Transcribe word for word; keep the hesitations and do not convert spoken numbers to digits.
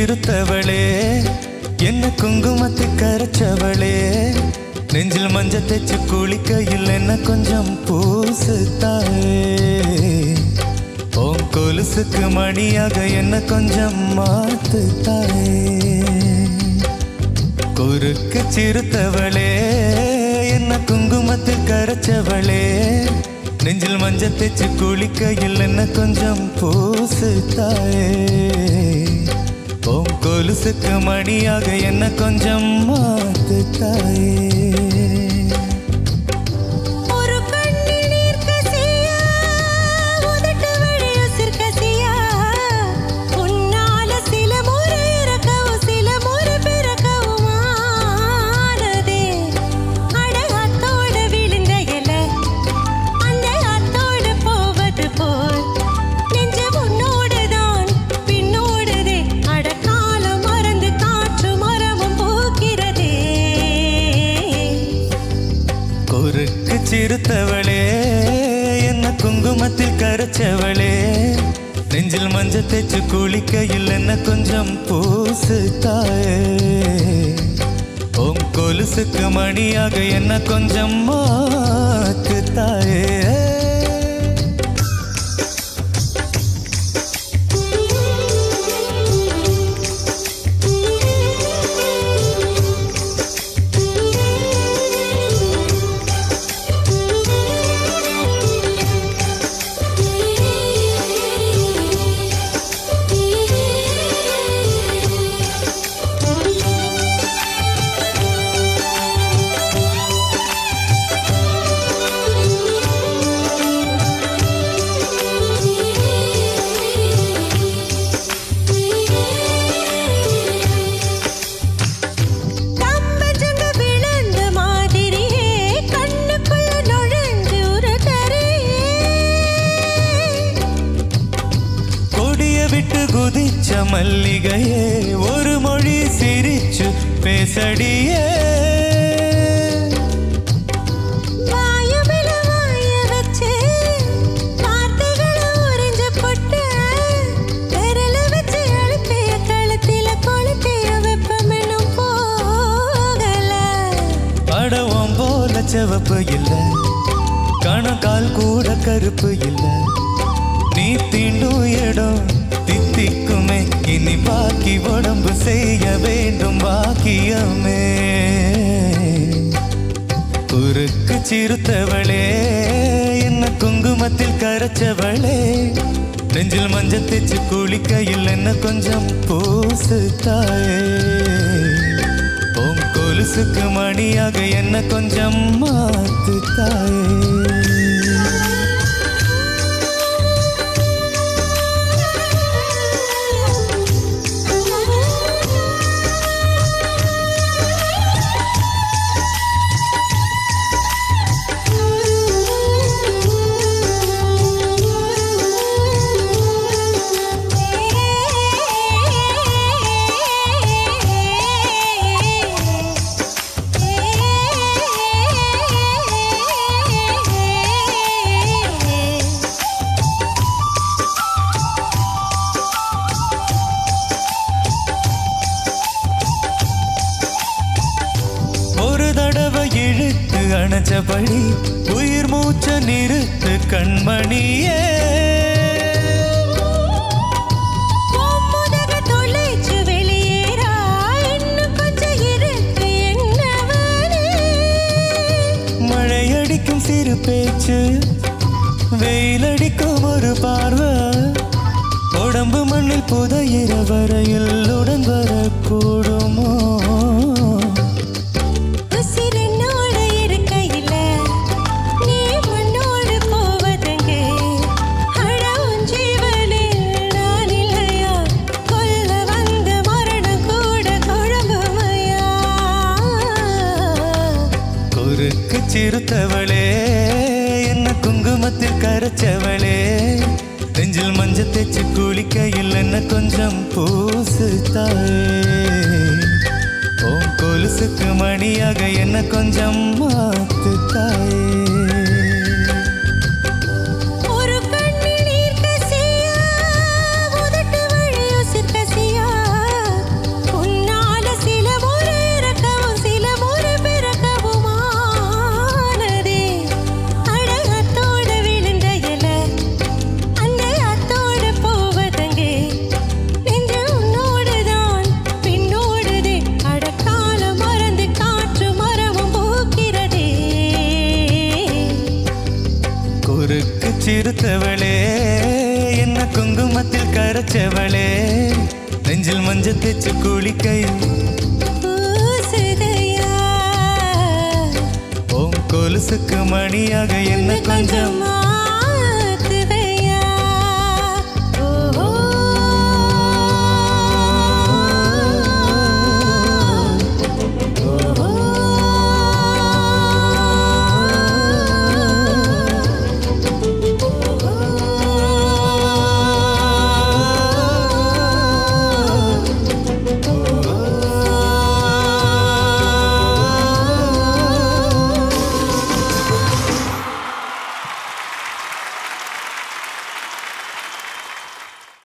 சிறுத்தவளே என்ன குங்குமத்தை கரைச்சவளே நெஞ்சில் மஞ்ச தேச்சு குளிக்கையில் என்ன கொஞ்சம் பூசு தாயே ஓம் கொலுசுக்கு மணியாக என்ன கொஞ்சம் மாத்து தாயே குறுக்கு சிறுத்தவளே என்ன குங்குமத்தில் கரைச்சவளே நெஞ்சில் மஞ்ச தேச்சு குளிக்கையில் என்ன கொஞ்சம் பூசு தாயே ஓம் கொலுசுக்கு மணியாக என்ன கொஞ்சம் மாத்து தாயே சிறுத்தவளே என்ன குங்குமத்தில் கரைச்சவளே நெஞ்சில் மஞ்ச தேச்சு குளிக்கையில் என்ன கொஞ்சம் பூசு தாயே ஓம் கொலுசுக்கு மணியாக என்ன கொஞ்சம் மாத்து தாயே குதிச்ச மல்லிகையே ஒரு மொழி சிரிச்சு பேசடியே வாயுமில வாய வச்சு வார்த்தைகளை உறிஞ்ச போட்டு விரல வச்சு அழுப்பிய கழுத்தில கொளுத்திய வெப்பமெனும் போகல படவும் போல செவப்பு இல்ல கணக்கால் கூட கருப்பு இல்ல நீ தீண்டும் இடம் தித்திக்குமே இனி பாக்கி உடம்பு செய்ய வேண்டும் பாக்கியமே குறுக்கு சிறுத்தவளே என்ன குங்குமத்தில் கரைச்சவளே நெஞ்சில் மஞ்ச தேச்சு குளிக்கையில் என்ன கொஞ்சம் பூசு தாயே ஓம் கொலுசுக்கு மணியாக என்ன கொஞ்சம் மாத்து தாயே இழுத்து அணைச்சபடி உயிர் மூச்ச நிறுத்து கண்மணியே மழையடிக்கும் சிறு பேச்சு வெயிலடிக்கும் ஒரு பார்வை உடம்பு மண்ணில் புதையிற வரையில் உடன் வரக்கூடுமோ சிறுத்தவளே என்ன குங்குமத்தில் கரைச்சவளே நெஞ்சில் மஞ்ச தேச்சு குளிக்கையில் என்ன கொஞ்சம் பூசு தாயே ஓம் கொலுசுக்கு மணியாக என்ன கொஞ்சம் மாத்து தாயே ஒரு கண்ணி நீர் கசியா உதட்டு வழியோ சிற்கசியா கரைச்சவளே நெஞ்சில் மஞ்ச தேச்சு குளிக்கையில் பூசுதையா ஓம் கொலுசுக்கு மணியாக என்ன கொஞ்சம்